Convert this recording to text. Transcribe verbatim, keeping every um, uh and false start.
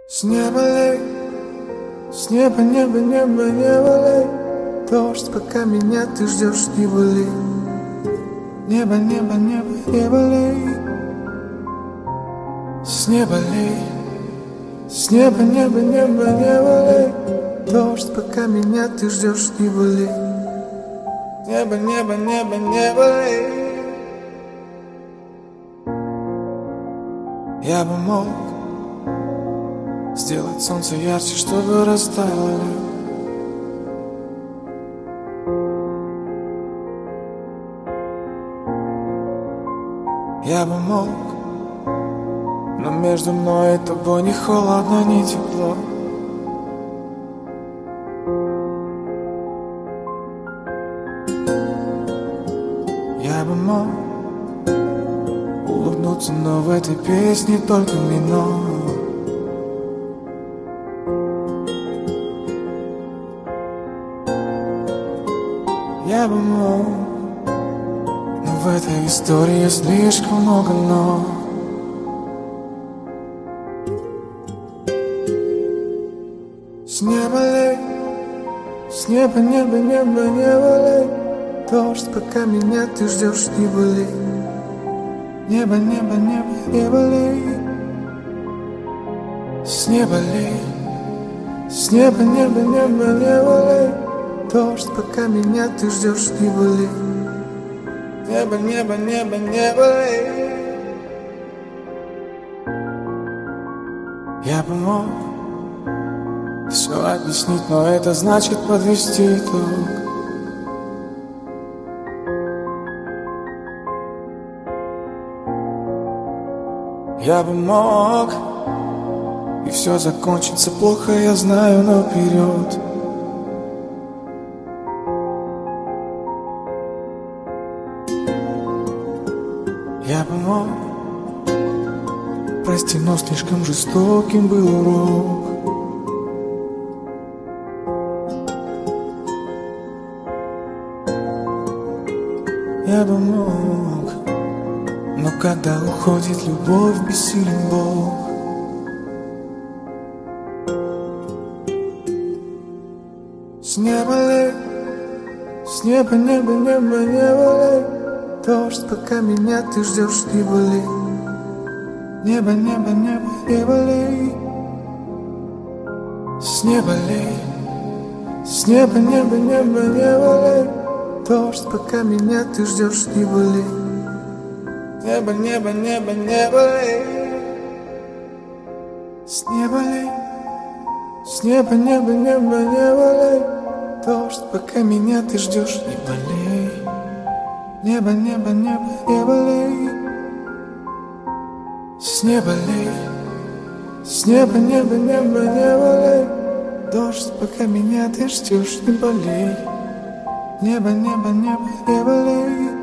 С неба лей, с неба, неба, неба, неба лей. Дождь, пока меня ты ждешь, не болей. Небо, небо, небо, небо лей. С неба лей, с неба, неба, неба, неба лей. Дождь, пока меня ты ждешь, не болей. Небо, небо, небо, небо лей. Я бы мог сделать солнце ярче, чтобы растаяло лед. Я бы мог, но между мной и тобой ни холодно, ни тепло. Я бы мог улыбнуться, но в этой песне только минор. Я бы мог, но в этой истории слишком много но. С неба лей, с неба, небо, небо, небо лей. Дождь, пока меня ты ждешь, не болей. Небо, небо, небо, небо лей. С неба лей, с неба, небо, небо, небо лей. Дождь, пока меня ты ждешь, не болей. Небо, небо, небо, небо лей. Я бы мог все объяснить, но это значит подвести итог. Я бы мог, и все закончится плохо, я знаю наперед. Я бы мог, прости, но слишком жестоким был урок. Я бы мог, но когда уходит любовь, бессилен Бог. С неба лей, с неба, небо, небо, небо лей. Дождь, пока меня ты ждешь, не болей. Небо, небо, небо, небо лей. С неба лей, с неба, небо, небо, небо лей. Дождь, пока меня ты ждешь, не болей. Небо, небо, небо, небо лей. С неба лей, с неба, небо, небо, небо лей. Дождь, пока меня ты ждешь, не болей. Небо, небо, небо, небо лей. С неба лей, с неба, небо, небо, небо лей. Дождь, пока меня ты ждешь, не болей. Небо, небо, небо, небо лей.